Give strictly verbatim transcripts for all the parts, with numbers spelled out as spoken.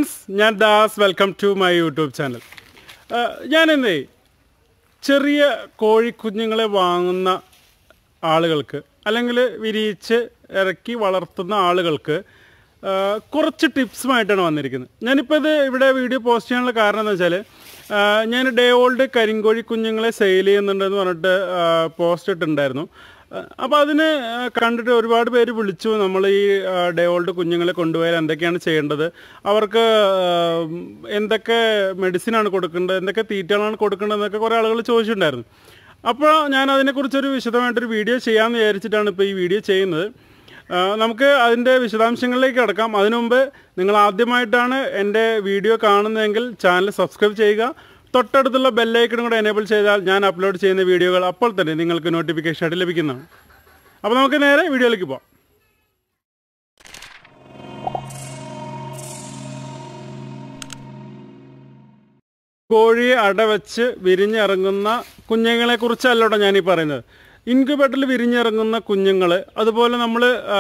friends, ഞാൻ Das welcome to my YouTube channel. ഞാനെന്തേ ചെറിയ കോഴിക്കുഞ്ഞുങ്ങളെ വാങ്ങുന്ന ആളുകൾക്ക് അല്ലെങ്കിൽ വിരിയിച്ച് ഇറക്കി വളർത്തുന്ന ആളുകൾക്ക് കുറച്ച് ടിപ്സുമായിട്ടാണ് വന്നിരിക്കുന്നത്. ഞാനിപ്പോൾ ഇത് ഇവിടെ വീഡിയോ പോസ്റ്റ് ചെയ്യാനുള്ള കാരണം എന്താ വെച്ചാൽ, ഞാൻ ഡേ ഓൾഡ് കരിങ്കോഴി കുഞ്ഞുങ്ങളെ സെയിൽ ചെയ്യുന്നുണ്ടെന്ന് പറഞ്ഞിട്ട് പോസ്റ്റ് ഇട്ടിട്ടുണ്ടായിരുന്നു. അപ്പോൾ അതിന് കണ്ടിട്ട് ഒരുപാട് പേര് വിളിച്ചു, നമ്മൾ ഈ ഡേ ഓൾഡ് കുഞ്ഞുങ്ങളെ കൊണ്ടുപോയാൽ എന്തൊക്കെയാണ് ചെയ്യേണ്ടത്, അവർക്ക് എന്തൊക്കെ മെഡിസിനാണ് കൊടുക്കേണ്ടത്, എന്തൊക്കെ തീറ്റകളാണ് കൊടുക്കേണ്ടത് എന്നൊക്കെ കുറേ ആളുകൾ ചോദിച്ചിട്ടുണ്ടായിരുന്നു. അപ്പോൾ ഞാൻ അതിനെക്കുറിച്ചൊരു വിശദമായിട്ടൊരു വീഡിയോ ചെയ്യാമെന്ന് വിചാരിച്ചിട്ടാണ് ഇപ്പോൾ ഈ വീഡിയോ ചെയ്യുന്നത്. നമുക്ക് അതിൻ്റെ വിശദാംശങ്ങളിലേക്ക് കിടക്കാം. അതിനു മുമ്പ് നിങ്ങൾ ആദ്യമായിട്ടാണ് എൻ്റെ വീഡിയോ കാണുന്നതെങ്കിൽ ചാനൽ സബ്സ്ക്രൈബ് ചെയ്യുക. തൊട്ടടുത്തുള്ള ബെല്ലൈക്കണും കൂടെ എനേബിൾ ചെയ്താൽ ഞാൻ അപ്ലോഡ് ചെയ്യുന്ന വീഡിയോകൾ അപ്പോൾ തന്നെ നിങ്ങൾക്ക് നോട്ടിഫിക്കേഷൻ ആയിട്ട് ലഭിക്കുന്നതാണ്. അപ്പോൾ നമുക്ക് നേരെ വീഡിയോയിലേക്ക് പോകാം. കോഴിയെ അടവച്ച് വിരിഞ്ഞിറങ്ങുന്ന കുഞ്ഞുങ്ങളെക്കുറിച്ചല്ലോട്ടോ ഞാനീ പറയുന്നത്. ഇൻക്യുബേറ്ററിൽ വിരിഞ്ഞിറങ്ങുന്ന കുഞ്ഞുങ്ങൾ, അതുപോലെ നമ്മൾ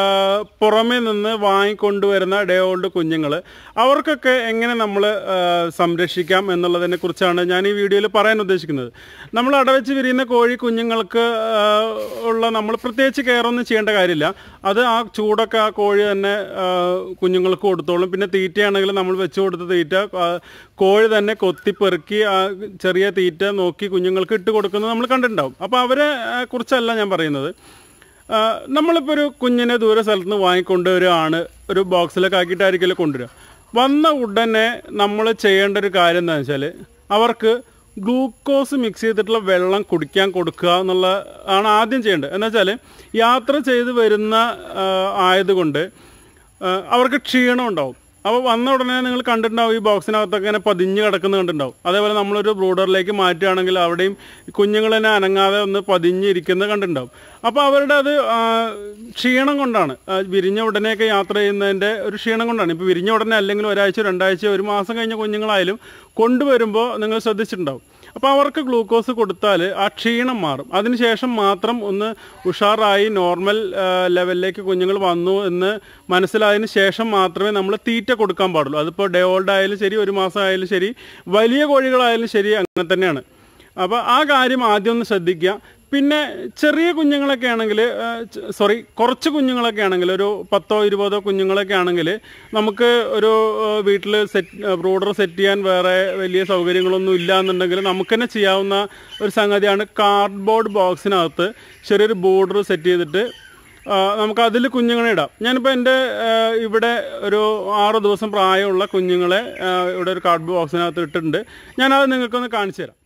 പുറമേ നിന്ന് വാങ്ങിക്കൊണ്ടുവരുന്ന ഡേ ഓൾഡ് കുഞ്ഞുങ്ങൾ, അവർക്കൊക്കെ എങ്ങനെ നമ്മൾ സംരക്ഷിക്കാം എന്നുള്ളതിനെ കുറിച്ചാണ് ഞാൻ ഈ വീഡിയോയിൽ പറയാൻ ഉദ്ദേശിക്കുന്നത്. നമ്മൾ അടവച്ച് വിരിയുന്ന കോഴി കുഞ്ഞുങ്ങൾക്ക് ഉള്ള നമ്മൾ പ്രത്യേകിച്ച് കെയറൊന്നും ചെയ്യേണ്ട കാര്യമില്ല. അത് ആ ചൂടൊക്കെ ആ കോഴി തന്നെ കുഞ്ഞുങ്ങൾക്ക് കൊടുത്തോളും. പിന്നെ തീറ്റയാണെങ്കിൽ നമ്മൾ വെച്ച് കൊടുത്ത തീറ്റ കോഴി തന്നെ കൊത്തിപ്പെറുക്കി ആ ചെറിയ തീറ്റ നോക്കി കുഞ്ഞുങ്ങൾക്ക് ഇട്ട് കൊടുക്കുന്നത് നമ്മൾ കണ്ടിട്ടുണ്ടാവും. അപ്പോൾ അവരെ കുറിച്ചല്ല ഞാൻ പറയുന്നത്. നമ്മളിപ്പോൾ ഒരു കുഞ്ഞിനെ ദൂരെ സ്ഥലത്ത് നിന്ന് വാങ്ങിക്കൊണ്ടുവരികയാണ്, ഒരു ബോക്സിലൊക്കെ ആക്കിയിട്ടായിരിക്കും കൊണ്ടുവരിക. വന്ന ഉടനെ നമ്മൾ ചെയ്യേണ്ട ഒരു കാര്യം എന്താണെന്ന് വെച്ചാൽ, അവർക്ക് ഗ്ലൂക്കോസ് മിക്സ് ചെയ്തിട്ടുള്ള വെള്ളം കുടിക്കാൻ കൊടുക്കുക എന്നുള്ള ആണ് ആദ്യം ചെയ്യേണ്ടത്. എന്ന് വെച്ചാൽ യാത്ര ചെയ്ത് വരുന്ന ആയതുകൊണ്ട് അവർക്ക് ക്ഷീണം ഉണ്ടാവും. അപ്പോൾ വന്ന ഉടനെ നിങ്ങൾ കണ്ടിട്ടുണ്ടാവും ഈ ബോക്സിനകത്തൊക്കെ ഇങ്ങനെ പതിഞ്ഞ് കിടക്കുന്നത് കണ്ടിട്ടുണ്ടാവും. അതേപോലെ നമ്മളൊരു ബ്രൂഡറിലേക്ക് മാറ്റുകയാണെങ്കിൽ അവിടെയും കുഞ്ഞുങ്ങൾ തന്നെ അനങ്ങാതെ ഒന്ന് പതിഞ്ഞിരിക്കുന്നത് കണ്ടിട്ടുണ്ടാവും. അപ്പോൾ അവരുടെ അത് ക്ഷീണം കൊണ്ടാണ്, വിരിഞ്ഞ ഉടനെയൊക്കെ യാത്ര ചെയ്യുന്നതിൻ്റെ ഒരു ക്ഷീണം കൊണ്ടാണ്. ഇപ്പോൾ വിരിഞ്ഞ ഉടനെ അല്ലെങ്കിൽ ഒരാഴ്ച രണ്ടാഴ്ച ഒരു മാസം കഴിഞ്ഞ കുഞ്ഞുങ്ങളായാലും കൊണ്ടുവരുമ്പോൾ നിങ്ങൾ ശ്രദ്ധിച്ചിട്ടുണ്ടാവും. അപ്പോൾ അവർക്ക് ഗ്ലൂക്കോസ് കൊടുത്താൽ ആ ക്ഷീണം മാറും. അതിനുശേഷം മാത്രം ഒന്ന് ഉഷാറായി നോർമൽ ലെവലിലേക്ക് കുഞ്ഞുങ്ങൾ വന്നു എന്ന് മനസ്സിലായതിന് ശേഷം മാത്രമേ നമ്മൾ തീറ്റ കൊടുക്കാൻ പാടുള്ളൂ. അതിപ്പോൾ ഡേ ഓൾഡ് ആയാലും ശരി, ഒരു മാസം ആയാലും ശരി, വലിയ കോഴികളായാലും ശരി, അങ്ങനെ തന്നെയാണ്. അപ്പോൾ ആ കാര്യം ആദ്യം ഒന്ന് ശ്രദ്ധിക്കുക. പിന്നെ ചെറിയ കുഞ്ഞുങ്ങളൊക്കെ ആണെങ്കിൽ, സോറി കുറച്ച് കുഞ്ഞുങ്ങളൊക്കെ ആണെങ്കിൽ, ഒരു പത്തോ ഇരുപതോ കുഞ്ഞുങ്ങളൊക്കെ ആണെങ്കിൽ നമുക്ക് ഒരു വീട്ടിൽ സെറ്റ് ബ്രൂഡർ സെറ്റ് ചെയ്യാൻ വേറെ വലിയ സൗകര്യങ്ങളൊന്നും ഇല്ല എന്നുണ്ടെങ്കിൽ നമുക്ക് തന്നെ ചെയ്യാവുന്ന ഒരു സംഗതിയാണ് കാർഡ്ബോർഡ് ബോക്സിനകത്ത് ചെറിയൊരു ബോർഡർ സെറ്റ് ചെയ്തിട്ട് നമുക്കതിൽ കുഞ്ഞുങ്ങളെ ഇടാം. ഞാനിപ്പോൾ എൻ്റെ ഇവിടെ ഒരു ആറ് ദിവസം പ്രായമുള്ള കുഞ്ഞുങ്ങളെ ഇവിടെ ഒരു കാർഡ്ബോർഡ് ബോക്സിനകത്ത് ഇട്ടിട്ടുണ്ട്. ഞാനത് നിങ്ങൾക്കൊന്ന് കാണിച്ചു തരാം.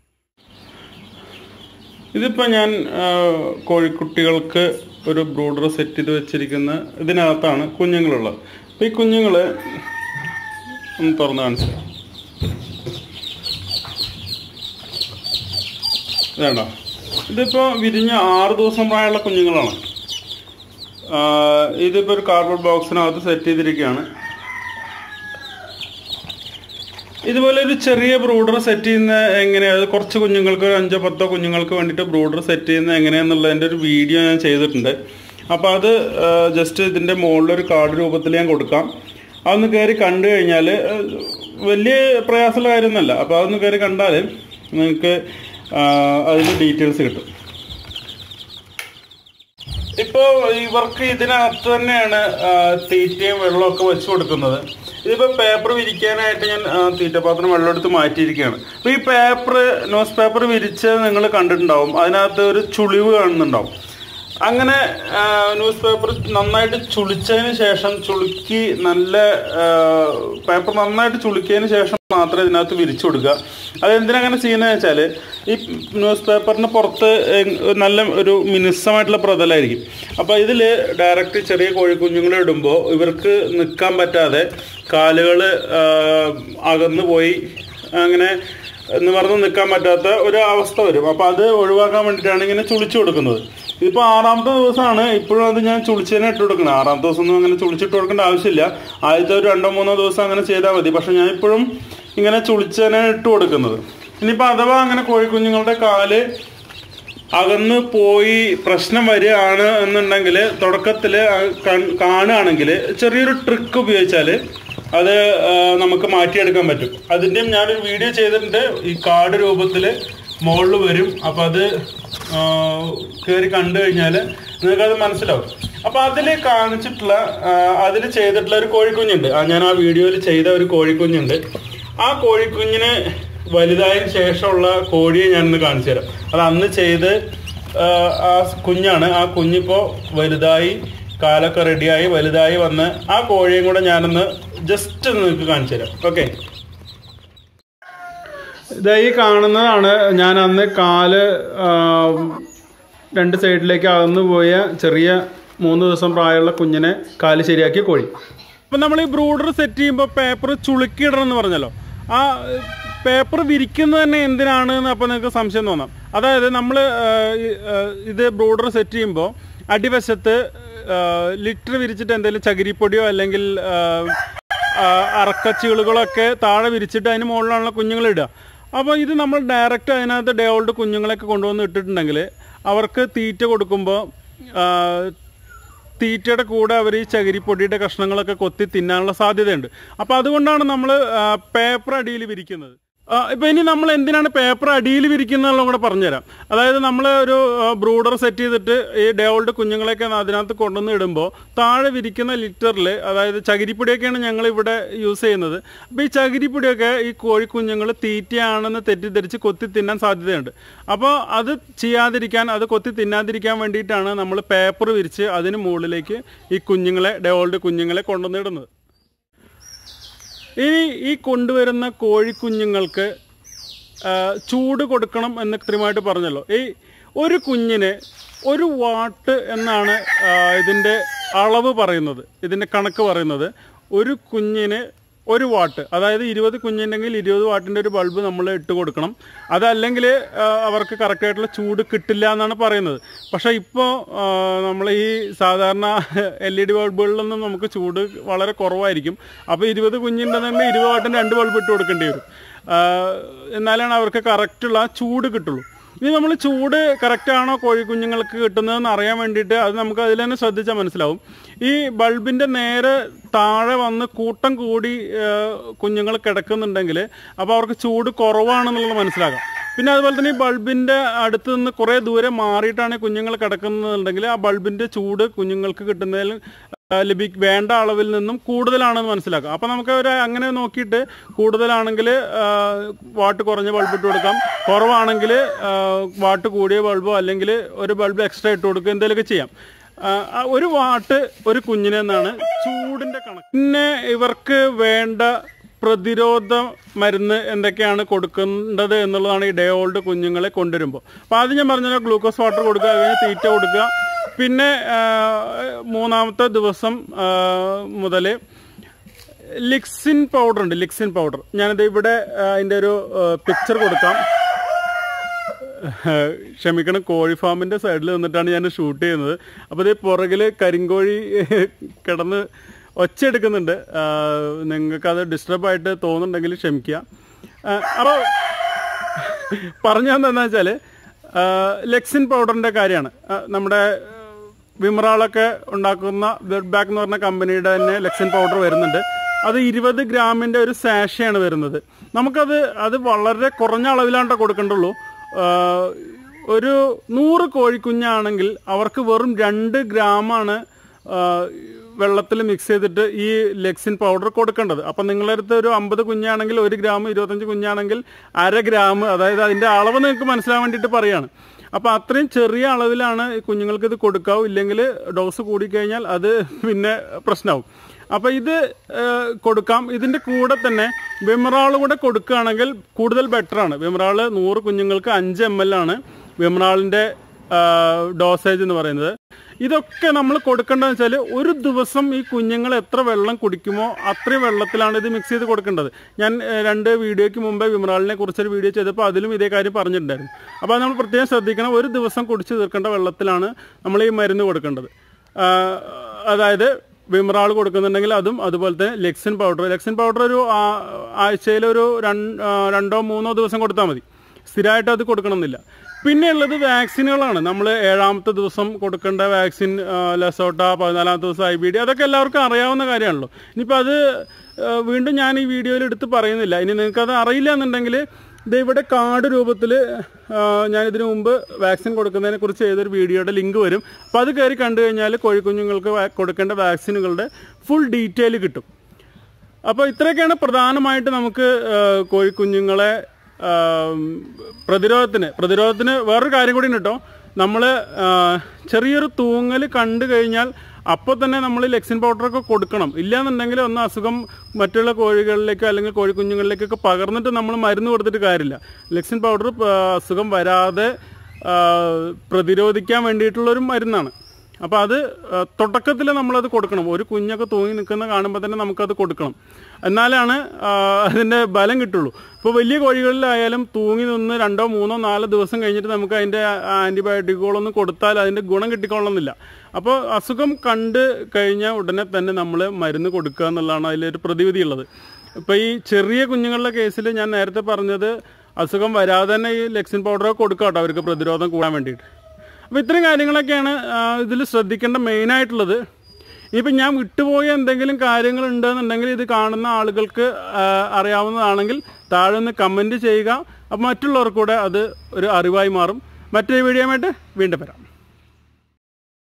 ഇതിപ്പോൾ ഞാൻ കോഴിക്കുട്ടികൾക്ക് ഒരു ബ്രൂഡർ സെറ്റ് ചെയ്ത് വെച്ചിരിക്കുന്ന ഇതിനകത്താണ് കുഞ്ഞുങ്ങളുള്ളത്. അപ്പോൾ ഈ കുഞ്ഞുങ്ങൾ ഒന്ന് തുറന്ന് കാണിച്ചു വേണ്ട. ഇതിപ്പോൾ വിരിഞ്ഞ ആറ് ദിവസം പ്രായമുള്ള കുഞ്ഞുങ്ങളാണ്. ഇതിപ്പോൾ ഒരു കാർഡ്ബോർഡ് ബോക്സിനകത്ത് സെറ്റ് ചെയ്തിരിക്കുകയാണ്. ഇതുപോലെ ഒരു ചെറിയ ബ്രൂഡർ സെറ്റ് ചെയ്യുന്ന എങ്ങനെയാണ്, കുറച്ച് കുഞ്ഞുങ്ങൾക്ക് ഒരു അഞ്ചോ പത്തോ കുഞ്ഞുങ്ങൾക്ക് വേണ്ടിയിട്ട് ബ്രൂഡർ സെറ്റ് ചെയ്യുന്നത് എങ്ങനെയാണെന്നുള്ളതിൻ്റെ ഒരു വീഡിയോ ഞാൻ ചെയ്തിട്ടുണ്ട്. അപ്പോൾ അത് ജസ്റ്റ് ഇതിൻ്റെ മുകളിലൊരു കാർഡ് രൂപത്തിൽ ഞാൻ കൊടുക്കാം. അതൊന്ന് കയറി കണ്ടു കഴിഞ്ഞാൽ വലിയ പ്രയാസമുള്ള കാര്യമൊന്നുമല്ല. അപ്പോൾ അതൊന്ന് കയറി കണ്ടാൽ നിങ്ങൾക്ക് അതിൻ്റെ ഡീറ്റെയിൽസ് കിട്ടും. ഇപ്പോൾ ഇവർക്ക് ഇതിനകത്ത് തന്നെയാണ് തീറ്റയും വെള്ളമൊക്കെ വെച്ച് കൊടുക്കുന്നത്. ഇതിപ്പോൾ പേപ്പർ വിരിക്കാനായിട്ട് ഞാൻ തീറ്റപാത്രം വെള്ളം എടുത്ത് മാറ്റിയിരിക്കുകയാണ്. അപ്പോൾ ഈ പേപ്പർ, ന്യൂസ് പേപ്പർ വിരിച്ച് നിങ്ങൾ കണ്ടിട്ടുണ്ടാവും, അതിനകത്ത് ഒരു ചുളിവ് കാണുന്നുണ്ടാവും. അങ്ങനെ ന്യൂസ് പേപ്പർ നന്നായിട്ട് ചുളിച്ചതിന് ശേഷം, ചുളുക്കി നല്ല പേപ്പർ നന്നായിട്ട് ചുളുക്കിയതിന് ശേഷം മാത്രമേ ഇതിനകത്ത് വിരിച്ചു കൊടുക്കുക. അതെന്തിനങ്ങനെ ചെയ്യുന്നതെന്ന് വെച്ചാൽ, ഈ ന്യൂസ് പേപ്പറിന് പുറത്ത് നല്ല ഒരു മിനുസമായിട്ടുള്ള പ്രതലമായിരിക്കും. അപ്പോൾ ഇതിൽ ഡയറക്റ്റ് ചെറിയ കോഴിക്കുഞ്ഞുങ്ങളെ ഇടുമ്പോൾ ഇവർക്ക് നിൽക്കാൻ പറ്റാതെ കാലുകൾ അകന്നു പോയി അങ്ങനെ നിവർന്ന് നിൽക്കാൻ പറ്റാത്ത ഒരു അവസ്ഥ വരും. അപ്പോൾ അത് ഒഴിവാക്കാൻ വേണ്ടിയിട്ടാണ് ഇങ്ങനെ ചുളിച്ചു കൊടുക്കുന്നത്. ഇതിപ്പോൾ ആറാമത്തെ ദിവസമാണ്. ഇപ്പോഴും അത് ഞാൻ ചുളിച്ചതിനെ ഇട്ട് കൊടുക്കണം. ആറാമത്തെ ദിവസം ഒന്നും അങ്ങനെ ചുളിച്ചിട്ട് കൊടുക്കേണ്ട ആവശ്യമില്ല. ആദ്യത്തെ ഒരു രണ്ടോ മൂന്നോ ദിവസം അങ്ങനെ ചെയ്താൽ മതി. പക്ഷെ ഞാൻ ഇപ്പോഴും ഇങ്ങനെ ചുളിച്ചതിനെ ഇട്ട് കൊടുക്കുന്നത്. ഇനിയിപ്പോൾ അഥവാ അങ്ങനെ കോഴിക്കുഞ്ഞുങ്ങളുടെ കാല് അകന്ന് പോയി പ്രശ്നം വരികയാണ് എന്നുണ്ടെങ്കിൽ തുടക്കത്തിൽ കാണുകയാണെങ്കിൽ ചെറിയൊരു ട്രിക്ക് ഉപയോഗിച്ചാൽ അത് നമുക്ക് മാറ്റിയെടുക്കാൻ പറ്റും. അതിൻ്റെയും ഞാനൊരു വീഡിയോ ചെയ്തിട്ടുണ്ട്, ഈ കാർഡ് രൂപത്തിൽ മുകളിൽ വരും. അപ്പം അത് കയറി കണ്ടു കഴിഞ്ഞാൽ നിങ്ങൾക്കത് മനസ്സിലാവും. അപ്പം അതിൽ കാണിച്ചിട്ടുള്ള അതിൽ ചെയ്തിട്ടുള്ള ഒരു കോഴിക്കുഞ്ഞുണ്ട്. ഞാൻ ആ വീഡിയോയിൽ ചെയ്ത ഒരു കോഴിക്കുഞ്ഞുണ്ട്. ആ കോഴിക്കുഞ്ഞിന് വലുതായതിനു ശേഷമുള്ള കോഴിയെ ഞാനിന്ന് കാണിച്ചു തരാം. അത് അന്ന് ചെയ്ത് ആ കുഞ്ഞാണ്. ആ കുഞ്ഞിപ്പോൾ വലുതായി കാലൊക്കെ റെഡിയായി വലുതായി വന്ന് ആ കോഴിയും കൂടെ ഞാനൊന്ന് ജസ്റ്റ് നിങ്ങൾക്ക് കാണിച്ചു തരാം. ഓക്കെ, ഇതായി കാണുന്നതാണ് ഞാൻ അന്ന് കാല് രണ്ട് സൈഡിലേക്ക് അകന്നു പോയ ചെറിയ മൂന്ന് ദിവസം പ്രായമുള്ള കുഞ്ഞിനെ കാല് ശരിയാക്കിയ കോഴി. അപ്പം നമ്മൾ ഈ ബ്രൂഡർ സെറ്റ് ചെയ്യുമ്പോൾ പേപ്പർ ചുളുക്കിയിടണം എന്ന് പറഞ്ഞല്ലോ. ആ പേപ്പർ വിരിക്കുന്നത് തന്നെ എന്തിനാണ് എന്ന് അപ്പോൾ നിങ്ങൾക്ക് സംശയം തോന്നാം. അതായത് നമ്മൾ ഇത് ബ്രൂഡർ സെറ്റ് ചെയ്യുമ്പോൾ അടിവശത്ത് ലിറ്റർ വിരിച്ചിട്ട് എന്തെങ്കിലും ചകിരിപ്പൊടിയോ അല്ലെങ്കിൽ അറക്കച്ചുകളുകളൊക്കെ താഴെ വിരിച്ചിട്ട് അതിന് മുകളിലാണല്ലോ കുഞ്ഞുങ്ങൾ ഇടുക. അപ്പോൾ ഇത് നമ്മൾ ഡയറക്റ്റ് അതിനകത്ത് ഡേ ഓൾഡ് കുഞ്ഞുങ്ങളെയൊക്കെ കൊണ്ടുവന്ന് ഇട്ടിട്ടുണ്ടെങ്കിൽ അവർക്ക് തീറ്റ കൊടുക്കുമ്പോൾ തീറ്റയുടെ കൂടെ അവർ ഈ ചകിരിപ്പൊടിയുടെ കഷ്ണങ്ങളൊക്കെ കൊത്തി തിന്നാനുള്ള സാധ്യതയുണ്ട്. അപ്പോൾ അതുകൊണ്ടാണ് നമ്മൾ പേപ്പർ അടിയിൽ വിരിക്കുന്നത്. ഇപ്പം ഇനി നമ്മൾ എന്തിനാണ് പേപ്പർ അടിയിൽ വിരിക്കുന്നതെന്നും കൂടെ പറഞ്ഞുതരാം. അതായത് നമ്മൾ ഒരു ബ്രൂഡർ സെറ്റ് ചെയ്തിട്ട് ഈ ഡേ ഓൾഡ് കുഞ്ഞുങ്ങളെയൊക്കെ അതിനകത്ത് കൊണ്ടുവന്ന് ഇടുമ്പോൾ താഴെ വിരിക്കുന്ന ലിറ്ററിൽ, അതായത് ചകിരിപ്പൊടിയൊക്കെയാണ് ഞങ്ങളിവിടെ യൂസ് ചെയ്യുന്നത്. അപ്പോൾ ഈ ചകിരിപ്പൊടിയൊക്കെ ഈ കോഴിക്കുഞ്ഞുങ്ങൾ തീറ്റയാണെന്ന് തെറ്റിദ്ധരിച്ച് കൊത്തി തിന്നാൻ സാധ്യതയുണ്ട്. അപ്പോൾ അത് ചെയ്യാതിരിക്കാൻ, അത് കൊത്തി തിന്നാതിരിക്കാൻ വേണ്ടിയിട്ടാണ് നമ്മൾ പേപ്പർ വിരിച്ച് അതിന് മുകളിലേക്ക് ഈ കുഞ്ഞുങ്ങളെ, ഡേ ഓൾഡ് കുഞ്ഞുങ്ങളെ കൊണ്ടുവന്നിടുന്നത്. ഇനി ഈ കൊണ്ടുവരുന്ന കോഴിക്കുഞ്ഞുങ്ങൾക്ക് ചൂട് കൊടുക്കണം എന്ന് കൃത്യമായിട്ട് പറഞ്ഞല്ലോ. ഈ ഒരു കുഞ്ഞിന് ഒരു വാട്ട് എന്നാണ് ഇതിൻ്റെ അളവ് പറയുന്നത്, ഇതിൻ്റെ കണക്ക് പറയുന്നത്. ഒരു കുഞ്ഞിന് ഒരു വാട്ട്, അതായത് ഇരുപത് കുഞ്ഞുണ്ടെങ്കിൽ ഇരുപത് വാട്ടിൻ്റെ ഒരു ബൾബ് നമ്മൾ ഇട്ട് കൊടുക്കണം. അതല്ലെങ്കിൽ അവർക്ക് കറക്റ്റായിട്ടുള്ള ചൂട് കിട്ടില്ല എന്നാണ് പറയുന്നത്. പക്ഷേ ഇപ്പോൾ നമ്മൾ ഈ സാധാരണ എൽ ഇ ഡി ബൾബുകളിലൊന്നും നമുക്ക് ചൂട് വളരെ കുറവായിരിക്കും. അപ്പോൾ ഇരുപത് കുഞ്ഞുണ്ടെന്നുണ്ടെങ്കിൽ ഇരുപത് വാട്ടിൻ്റെ രണ്ട് ബൾബ് ഇട്ട് കൊടുക്കേണ്ടി വരും. എന്നാലാണ് അവർക്ക് കറക്റ്റുള്ള ചൂട് കിട്ടുള്ളൂ. ഇനി നമ്മൾ ചൂട് കറക്റ്റാണോ കോഴിക്കുഞ്ഞുങ്ങൾക്ക് കിട്ടുന്നതെന്ന് അറിയാൻ വേണ്ടിയിട്ട് അത് നമുക്ക് അതിൽ തന്നെ ശ്രദ്ധിച്ചാൽ മനസ്സിലാവും. ഈ ബൾബിൻ്റെ നേരെ താഴെ വന്ന് കൂട്ടം കൂടി കുഞ്ഞുങ്ങൾ കിടക്കുന്നുണ്ടെങ്കിൽ അപ്പോൾ അവർക്ക് ചൂട് കുറവാണെന്നുള്ളത് മനസ്സിലാക്കാം. പിന്നെ അതുപോലെ തന്നെ ഈ ബൾബിൻ്റെ അടുത്ത് നിന്ന് കുറേ ദൂരെ മാറിയിട്ടാണ് കുഞ്ഞുങ്ങൾ കിടക്കുന്നുണ്ടെങ്കിൽ ആ ബൾബിൻ്റെ ചൂട് കുഞ്ഞുങ്ങൾക്ക് കിട്ടുന്നതിൽ ലഭി വേണ്ട അളവിൽ നിന്നും കൂടുതലാണെന്ന് മനസ്സിലാക്കാം. അപ്പോൾ നമുക്ക് ഒരു അങ്ങനെ നോക്കിയിട്ട് കൂടുതലാണെങ്കിൽ വാട്ട് കുറഞ്ഞ ബൾബ് ഇട്ട് കൊടുക്കാം, കുറവാണെങ്കിൽ വാട്ട് കൂടിയ ബൾബോ അല്ലെങ്കിൽ ഒരു ബൾബ് എക്സ്ട്രാ ഇട്ട് കൊടുക്കുക, എന്തെങ്കിലുമൊക്കെ ചെയ്യാം. ഒരു വാട്ട് ഒരു കുഞ്ഞിനെന്നാണ് ചൂടിൻ്റെ കണക്ക്. പിന്നെ ഇവർക്ക് വേണ്ട പ്രതിരോധ മരുന്ന് എന്തൊക്കെയാണ് കൊടുക്കേണ്ടത് എന്നുള്ളതാണ് ഈ ഡേ ഓൾഡ് കുഞ്ഞുങ്ങളെ കൊണ്ടുവരുമ്പോൾ. അപ്പോൾ ആദ്യം ഞാൻ പറഞ്ഞാൽ ഗ്ലൂക്കോസ് വാട്ടർ കൊടുക്കുക, കഴിഞ്ഞ് തീറ്റ കൊടുക്കുക. പിന്നെ മൂന്നാമത്തെ ദിവസം മുതൽ ലിക്സിൻ പൗഡർ ഉണ്ട്, ലിക്സിൻ പൗഡർ. ഞാനിത് ഇവിടെ അതിൻ്റെ ഒരു പിക്ചർ കൊടുക്കാം. ക്ഷമിക്കണം, കോഴി ഫാമിൻ്റെ സൈഡിൽ നിന്നിട്ടാണ് ഞാൻ ഷൂട്ട് ചെയ്യുന്നത്. അപ്പോൾ ഇത് പുറകിൽ കരിങ്കോഴി കിടന്ന് ഒച്ചയെടുക്കുന്നുണ്ട്. നിങ്ങൾക്കത് ഡിസ്റ്റർബായിട്ട് തോന്നുന്നുണ്ടെങ്കിൽ ക്ഷമിക്കുക. അപ്പോൾ പറഞ്ഞതെന്താണെന്ന് വെച്ചാൽ ലെക്സിൻ പൗഡറിൻ്റെ കാര്യമാണ്. നമ്മുടെ വിമറാളൊക്കെ ഉണ്ടാക്കുന്ന ബ്ലഡ് ബാക്ക് എന്ന് പറഞ്ഞ കമ്പനിയുടെ തന്നെ ലെക്സിൻ പൗഡർ വരുന്നുണ്ട്. അത് ഇരുപത് ഗ്രാമിൻ്റെ ഒരു സാഷയാണ് വരുന്നത്. നമുക്കത് അത് വളരെ കുറഞ്ഞ അളവിലാണ് കൊടുക്കേണ്ടുള്ളൂ. ഒരു നൂറ് കോഴിക്കുഞ്ഞാണെങ്കിൽ അവർക്ക് വെറും രണ്ട് ഗ്രാമാണ് വെള്ളത്തിൽ മിക്സ് ചെയ്തിട്ട് ഈ ലെക്സിൻ പൗഡർ കൊടുക്കേണ്ടത്. അപ്പം നിങ്ങളുടെ അടുത്ത് ഒരു അമ്പത് കുഞ്ഞാണെങ്കിൽ ഒരു ഗ്രാം, ഇരുപത്തഞ്ച് കുഞ്ഞാണെങ്കിൽ അര ഗ്രാം, അതായത് അതിൻ്റെ അളവ് നിങ്ങൾക്ക് മനസ്സിലാൻ വേണ്ടിയിട്ട് പറയുകയാണ്. അപ്പോൾ അത്രയും ചെറിയ അളവിലാണ് കുഞ്ഞുങ്ങൾക്ക് ഇത് കൊടുക്കാവൂ. ഇല്ലെങ്കിൽ ഡോസ് കൂടിക്കഴിഞ്ഞാൽ അത് പിന്നെ പ്രശ്നമാവും. അപ്പോൾ ഇത് കൊടുക്കാം. ഇതിൻ്റെ കൂടെ തന്നെ വിമറാൾ കൂടെ കൊടുക്കുകയാണെങ്കിൽ കൂടുതൽ ബെറ്ററാണ്. വിമറാൾ നൂറ് കുഞ്ഞുങ്ങൾക്ക് അഞ്ച് എം എൽ ആണ് വിമറാളിൻ്റെ ഡോസേജ് എന്ന് പറയുന്നത്. ഇതൊക്കെ നമ്മൾ കൊടുക്കേണ്ടതെന്ന് വെച്ചാൽ ഒരു ദിവസം ഈ കുഞ്ഞുങ്ങൾ എത്ര വെള്ളം കുടിക്കുമോ അത്രയും വെള്ളത്തിലാണ് ഇത് മിക്സ് ചെയ്ത് കൊടുക്കേണ്ടത്. ഞാൻ രണ്ട് വീഡിയോയ്ക്ക് മുമ്പേ വിമറാളിനെ കുറിച്ചൊരു വീഡിയോ ചെയ്തപ്പോൾ അതിലും ഇതേ കാര്യം പറഞ്ഞിട്ടുണ്ടായിരുന്നു. അപ്പോൾ അത് നമ്മൾ പ്രത്യേകം ശ്രദ്ധിക്കണം. ഒരു ദിവസം കുടിച്ച് തീർക്കേണ്ട വെള്ളത്തിലാണ് നമ്മൾ ഈ മരുന്ന് കൊടുക്കേണ്ടത്. അതായത് വിമറാൾ കൊടുക്കുന്നുണ്ടെങ്കിൽ അതും അതുപോലെ തന്നെ ലെക്സിൻ പൗഡർ ലെക്സിൻ പൗഡർ ഒരു ആഴ്ചയിൽ ഒരു രണ്ടോ മൂന്നോ ദിവസം കൊടുത്താൽ മതി. സ്ഥിരമായിട്ട് അത് കൊടുക്കണമെന്നില്ല. പിന്നെയുള്ളത് വാക്സിനുകളാണ്. നമ്മൾ ഏഴാമത്തെ ദിവസം കൊടുക്കേണ്ട വാക്സിൻ, ലസോട്ട, പതിനാലാമത്തെ ദിവസം ഐ ബി ഡി, അതൊക്കെ എല്ലാവർക്കും അറിയാവുന്ന കാര്യമാണല്ലോ. ഇനിയിപ്പോൾ അത് വീണ്ടും ഞാൻ ഈ വീഡിയോയിൽ എടുത്ത് പറയുന്നില്ല. ഇനി നിങ്ങൾക്കത് അറിയില്ല എന്നുണ്ടെങ്കിൽ ഇത് ഇവിടെ കാർഡ് രൂപത്തിൽ ഞാനിതിനു മുമ്പ് വാക്സിൻ കൊടുക്കുന്നതിനെ കുറിച്ച് ചെയ്തൊരു വീഡിയോയുടെ ലിങ്ക് വരും. അപ്പോൾ അത് കയറി കണ്ടു കഴിഞ്ഞാൽ കോഴിക്കുഞ്ഞുങ്ങൾക്ക് കൊടുക്കേണ്ട വാക്സിനുകളുടെ ഫുൾ ഡീറ്റെയിൽ കിട്ടും. അപ്പോൾ ഇത്രയൊക്കെയാണ് പ്രധാനമായിട്ട് നമുക്ക് കോഴിക്കുഞ്ഞുങ്ങളെ പ്രതിരോധത്തിന് പ്രതിരോധത്തിന് വേറൊരു കാര്യം കൂടി ഉണ്ട് കേട്ടോ. നമ്മൾ ചെറിയൊരു തൂങ്ങൽ കണ്ടു കഴിഞ്ഞാൽ അപ്പോൾ തന്നെ നമ്മൾ ലെക്സിൻ പൗഡറൊക്കെ കൊടുക്കണം. ഇല്ലയെന്നുണ്ടെങ്കിൽ ഒന്ന് അസുഖം മറ്റുള്ള കോഴികളിലേക്കോ അല്ലെങ്കിൽ കോഴിക്കുഞ്ഞുങ്ങളിലേക്കൊക്കെ പകർന്നിട്ട് നമ്മൾ മരുന്ന് കൊടുത്തിട്ട് കാര്യമില്ല. ലെക്സിൻ പൗഡർ അസുഖം വരാതെ പ്രതിരോധിക്കാൻ വേണ്ടിയിട്ടുള്ളൊരു മരുന്നാണ്. അപ്പോൾ അത് തുടക്കത്തിൽ നമ്മളത് കൊടുക്കണം. ഒരു കുഞ്ഞൊക്കെ തൂങ്ങി നിൽക്കുന്ന കാണുമ്പോൾ തന്നെ നമുക്കത് കൊടുക്കണം, എന്നാലാണ് അതിൻ്റെ ബലം കിട്ടുള്ളൂ. ഇപ്പോൾ വലിയ കോഴികളിലായാലും തൂങ്ങി നിന്ന് രണ്ടോ മൂന്നോ നാലോ ദിവസം കഴിഞ്ഞിട്ട് നമുക്ക് അതിൻ്റെ ആൻറ്റിബയോട്ടിക്കുകളൊന്നും കൊടുത്താൽ അതിൻ്റെ ഗുണം കിട്ടിക്കൊള്ളുന്നില്ല. അപ്പോൾ അസുഖം കണ്ട് കഴിഞ്ഞാൽ ഉടനെ തന്നെ നമ്മൾ മരുന്ന് കൊടുക്കുക എന്നുള്ളതാണ് അതിലൊരു പ്രതിവിധി ഉള്ളത്. ഇപ്പോൾ ഈ ചെറിയ കുഞ്ഞുങ്ങളുടെ കേസിൽ ഞാൻ നേരത്തെ പറഞ്ഞത് അസുഖം വരാതെ തന്നെ ഈ ലെക്സിൻ പൗഡറൊക്കെ കൊടുക്കുക കേട്ടോ, അവർക്ക് പ്രതിരോധം കൂടാൻ വേണ്ടിയിട്ട്. അപ്പോൾ ഇത്രയും കാര്യങ്ങളൊക്കെയാണ് ഇതിൽ ശ്രദ്ധിക്കേണ്ട മെയിനായിട്ടുള്ളത്. ഇനിയിപ്പോൾ ഞാൻ വിട്ടുപോയ എന്തെങ്കിലും കാര്യങ്ങളുണ്ടെന്നുണ്ടെങ്കിൽ ഇത് കാണുന്ന ആളുകൾക്ക് അറിയാവുന്നതാണെങ്കിൽ താഴെ ഒന്ന് കമൻറ്റ് ചെയ്യുക. അപ്പോൾ മറ്റുള്ളവർക്കൂടെ അത് ഒരു അറിവായി മാറും. മറ്റൊരു വീഡിയോയുമായിട്ട് വീണ്ടും വരാം.